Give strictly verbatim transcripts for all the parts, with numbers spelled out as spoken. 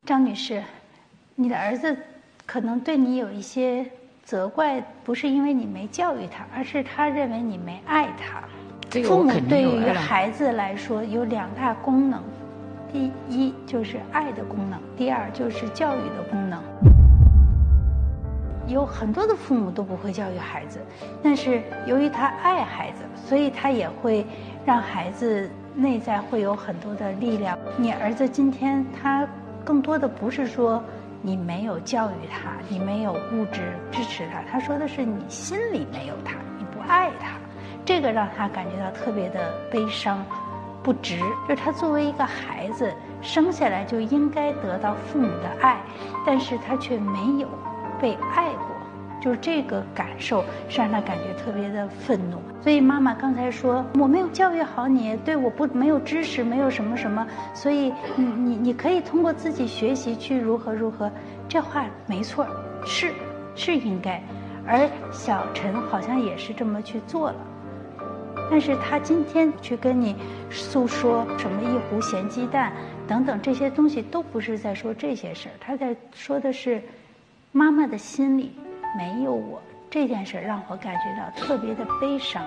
张女士，你的儿子可能对你有一些责怪，不是因为你没教育他，而是他认为你没爱他。 这个父母我肯定对于有爱了孩子来说有两大功能，第一就是爱的功能，第二就是教育的功能。有很多的父母都不会教育孩子，但是由于他爱孩子，所以他也会让孩子内在会有很多的力量。你儿子今天他更多的不是说你没有教育他，你没有物质支持他，他说的是你心里没有他，你不爱他，这个让他感觉到特别的悲伤不值。就是他作为一个孩子生下来就应该得到父母的爱，但是他却没有被爱过，就是这个感受是让他感觉特别的愤怒。所以妈妈刚才说我没有教育好你，对我不没有知识，没有什么什么，所以你你你可以通过自己学习去如何如何，这话没错，是是应该。而小陈好像也是这么去做了，但是他今天去跟你诉说什么一壶咸鸡蛋等等这些东西，都不是在说这些事儿，他在说的是妈妈的心里没有我，这件事让我感觉到特别的悲伤。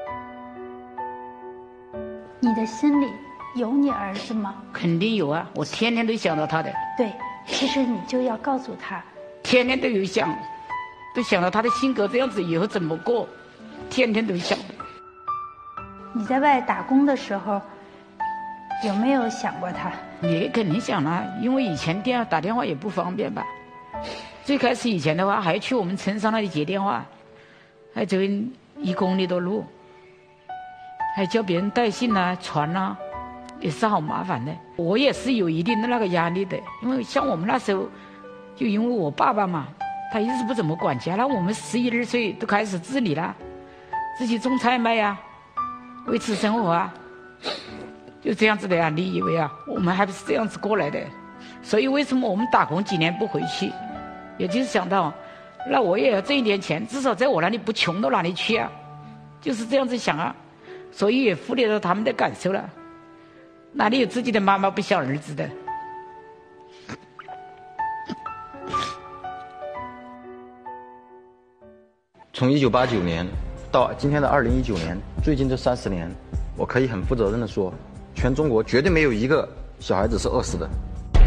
你的心里有你儿子吗？ 肯定有啊，我天天都想到他的。 对，其实你就要告诉他， 天天都有想，都想到他的性格这样子以后怎么过，天天都想。 你在外打工的时候有没有想过他？ 也肯定想了，因为以前电打电话也不方便吧。最开始以前的话，还去我们村上那里接电话，还走一公里多路，还叫别人带信啊、传啊，也是好麻烦的。我也是有一定的那个压力的，因为像我们那时候，就因为我爸爸嘛，他一直不怎么管家，那我们十一二岁都开始自理了，自己种菜卖呀、啊，维持生活啊，就这样子的呀。你以为啊，我们还不是这样子过来的？所以为什么我们打工几年不回去？也就是想到，那我也要挣一点钱，至少在我那里不穷到哪里去啊，就是这样子想啊，所以也忽略了他们的感受了。哪里有自己的妈妈不想儿子的？ 从一九八九年到今天的二零一九年，最近这三十年，我可以很负责任的说，全中国绝对没有一个小孩子是饿死的。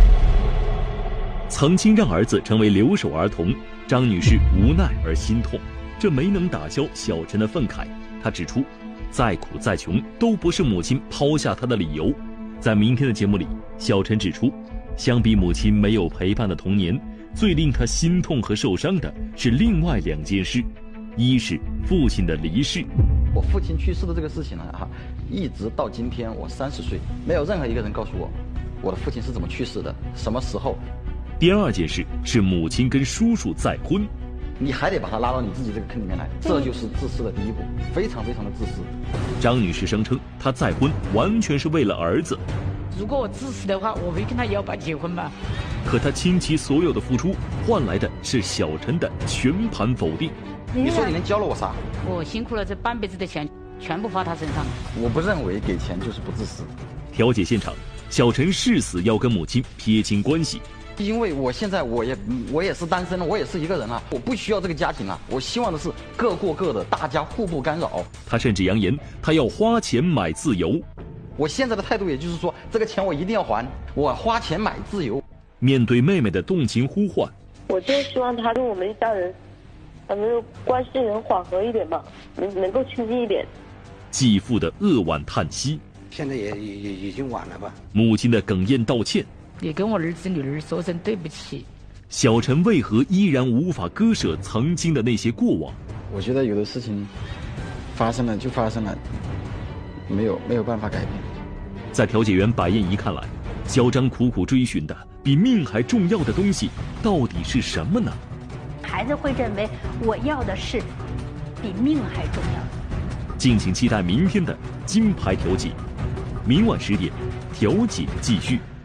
曾经让儿子成为留守儿童，张女士无奈而心痛，这没能打消小陈的愤慨。她指出，再苦再穷都不是母亲抛下她的理由。在明天的节目里，小陈指出，相比母亲没有陪伴的童年，最令他心痛和受伤的是另外两件事，一是父亲的离世。 我父亲去世的这个事情呢，哈，一直到今天我三十岁，没有任何一个人告诉我，我的父亲是怎么去世的，什么时候。 第二件事是母亲跟叔叔再婚， 你还得把他拉到你自己这个坑里面来，这就是自私的第一步，非常非常的自私。 张女士声称，她再婚完全是为了儿子。 如果我自私的话，我会跟他要把结婚吧。 可她倾其所有的付出，换来的是小陈的全盘否定。 你说你能教了我啥？ 我辛苦了这半辈子的钱，全部花他身上了。 我不认为给钱就是不自私。 调解现场，小陈誓死要跟母亲撇清关系。 因为我现在我也我也是单身了，我也是一个人了，我不需要这个家庭了，我希望的是各过各的，大家互不干扰。 他甚至扬言，他要花钱买自由。 我现在的态度也就是说，这个钱我一定要还，我花钱买自由。 面对妹妹的动情呼唤， 我就希望他跟我们一家人，咱们关系能缓和一点吧，能能够亲近一点。 继父的扼腕叹息， 现在也也已经晚了吧？ 母亲的哽咽道歉。 你跟我儿子女儿说声对不起。 小陈为何依然无法割舍曾经的那些过往？ 我觉得有的事情发生了就发生了，没有没有办法改变。 在调解员白燕仪看来，小张苦苦追寻的比命还重要的东西到底是什么呢？ 孩子会认为我要的是比命还重要。 敬请期待明天的金牌调解，明晚十点，调解继续。